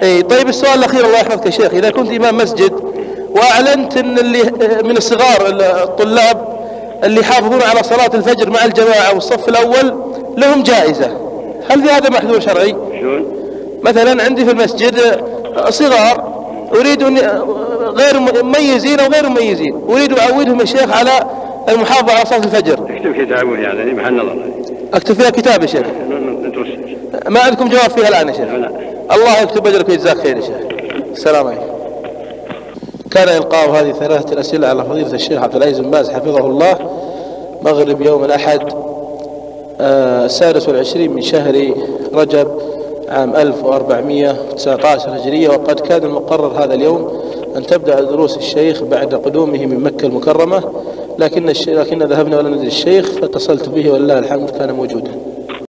اي طيب السؤال الاخير الله يحفظك يا شيخ، اذا كنت امام مسجد واعلنت ان اللي من الصغار الطلاب اللي يحافظون على صلاة الفجر مع الجماعة والصف الاول لهم جائزة، هل في هذا محذور شرعي؟ شلون؟ مثلا عندي في المسجد صغار اريد غير مميزين او غير مميزين، اريد اعودهم يا شيخ على المحافظة على صلاة الفجر. اكتب كتابه يعني محل نظر. اكتب فيها كتاب يا شيخ؟ ما عندكم جواب فيها الان يا شيخ؟ لا. الله يكتب اجرك ويجزاك خير يا شيخ. السلام عليكم. كان إلقاء هذه 3 أسئلة على فضيلة الشيخ عبد العزيز بن باز حفظه الله مغرب يوم الأحد 26 من شهر رجب عام 1419 هجرية، وقد كان المقرر هذا اليوم أن تبدأ دروس الشيخ بعد قدومه من مكة المكرمة، لكن ذهبنا ولم نجد الشيخ، فاتصلت به ولله الحمد كان موجودا.